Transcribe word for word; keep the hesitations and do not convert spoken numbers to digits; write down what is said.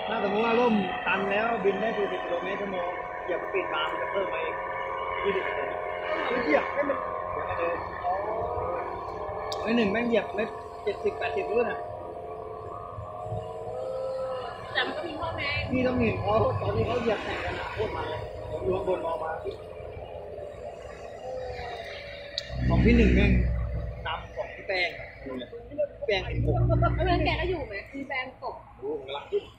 ถ้าสมมติว่าร่มตันแล้วบินได้สี่สิบกิโลเมตรชั่วโมงเหยียบสปีดบาร์มันจะเพิ่มมาอีกยี่สิบเปอร์เซ็นต์คือเหยียบให้มันเหยียบให้เดินไอ้หนึ่งแม่งเหยียบไม่เจ็ดสิบแปดสิบรุ่นอ่ะแต่มันก็มีข้อแม้พี่ต้องเห็นเขาตอนที่เขาเหยียบแข่งกันโคตรมันเลยผมดูข้างบนมองมาของพี่หนึ่งแม่งนำของพี่แป้งดูเลยแป้งเห็นผมแล้วแกก็อยู่ไหมมีแฟนตกดูกำลังขึ้น